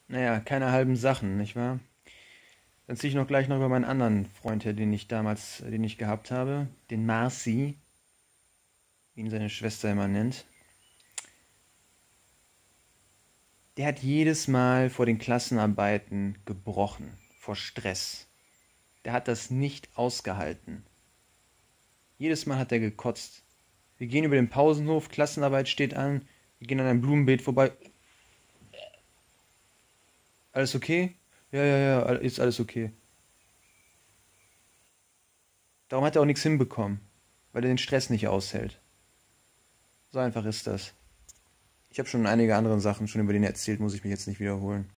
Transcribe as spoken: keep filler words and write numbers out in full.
Naja, keine halben Sachen, nicht wahr? Dann ziehe ich noch gleich noch über meinen anderen Freund her, den ich damals, den ich gehabt habe, den Marci, wie ihn seine Schwester immer nennt. Der hat jedes Mal vor den Klassenarbeiten gebrochen, vor Stress. Der hat das nicht ausgehalten. Jedes Mal hat er gekotzt. Wir gehen über den Pausenhof, Klassenarbeit steht an, wir gehen an einem Blumenbeet vorbei. Alles okay? Ja, ja, ja, ist alles okay. Darum hat er auch nichts hinbekommen, weil er den Stress nicht aushält. So einfach ist das. Ich habe schon einige andere Sachen schon über den erzählt, muss ich mich jetzt nicht wiederholen.